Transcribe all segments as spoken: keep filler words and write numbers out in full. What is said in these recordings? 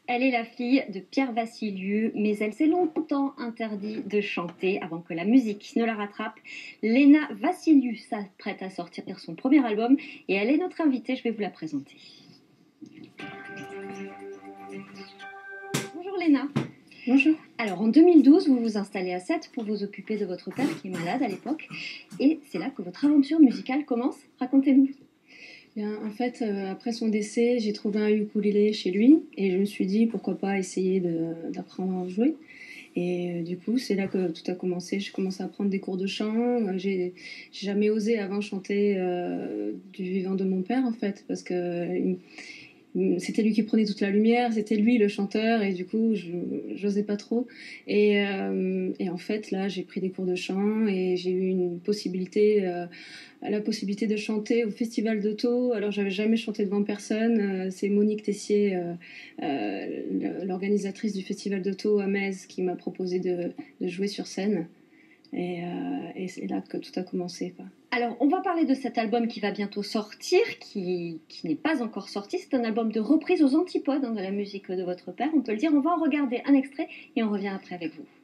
Elle est la fille de Pierre Vassiliou, mais elle s'est longtemps interdit de chanter avant que la musique ne la rattrape. Léna Vassiliou s'apprête à sortir son premier album et elle est notre invitée, je vais vous la présenter. Bonjour Léna. Bonjour. Alors en deux mille douze, vous vous installez à Sète pour vous occuper de votre père qui est malade à l'époque et c'est là que votre aventure musicale commence. Racontez-nous. Bien, en fait, euh, après son décès, j'ai trouvé un ukulélé chez lui et je me suis dit pourquoi pas essayer d'apprendre à jouer. Et euh, du coup, c'est là que tout a commencé. J'ai commencé à prendre des cours de chant. Euh, J'ai jamais osé avant chanter euh, du vivant de mon père, en fait, parce que euh, c'était lui qui prenait toute la lumière, c'était lui le chanteur, et du coup, je n'osais pas trop. Et, euh, et en fait, là, j'ai pris des cours de chant et j'ai eu une possibilité, euh, la possibilité de chanter au Festival d'Auto. Alors, j'avais jamais chanté devant personne. Euh, c'est Monique Tessier, euh, euh, l'organisatrice du Festival d'Auto à Metz, qui m'a proposé de, de jouer sur scène. Et, euh, et c'est là que tout a commencé, quoi. Alors, on va parler de cet album qui va bientôt sortir, qui, qui n'est pas encore sorti. C'est un album de reprise aux antipodes hein, de la musique de votre père, on peut le dire. On va en regarder un extrait et on revient après avec vous.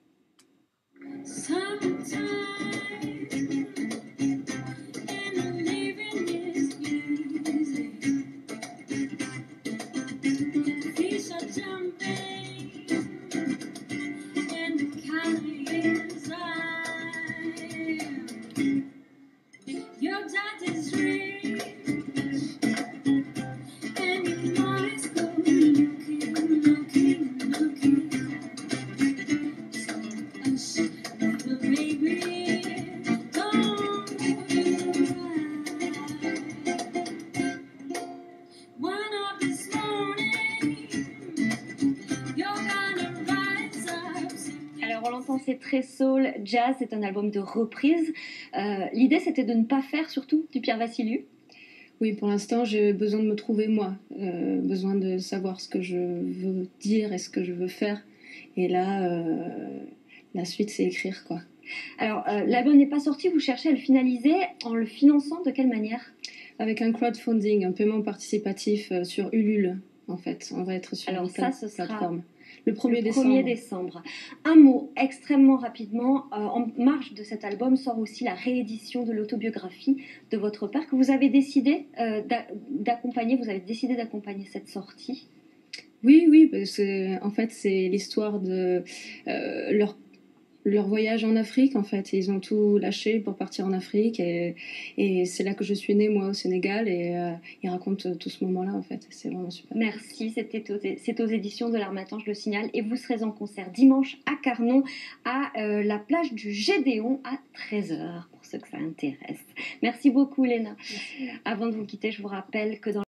Alors on l'entend, c'est très soul, jazz, c'est un album de reprise. Euh, L'idée c'était de ne pas faire surtout du Pierre Vassiliou. Oui, pour l'instant, j'ai besoin de me trouver moi, euh, besoin de savoir ce que je veux dire et ce que je veux faire. Et là, euh, la suite, c'est écrire, quoi. Alors, euh, l'album n'est pas sorti, vous cherchez à le finaliser en le finançant de quelle manière? Avec un crowdfunding, un paiement participatif euh, sur Ulule, en fait. On va être sur Alors une ça, ce sera plateforme. Le premier décembre. décembre. Un mot extrêmement rapidement, euh, en marge de cet album sort aussi la réédition de l'autobiographie de votre père que vous avez décidé euh, d'accompagner, vous avez décidé d'accompagner cette sortie. Oui, oui, parce que en fait c'est l'histoire de euh, leur leur voyage en Afrique, en fait. Ils ont tout lâché pour partir en Afrique et, et c'est là que je suis née, moi, au Sénégal, et euh, ils racontent tout ce moment-là, en fait. C'est vraiment super. Merci, c'est aux, aux éditions de l'Harmattan, je le signale, et vous serez en concert dimanche à Carnon, à euh, la plage du Gédéon, à treize heures, pour ceux que ça intéresse. Merci beaucoup, Léna. Merci. Avant de vous quitter, je vous rappelle que dans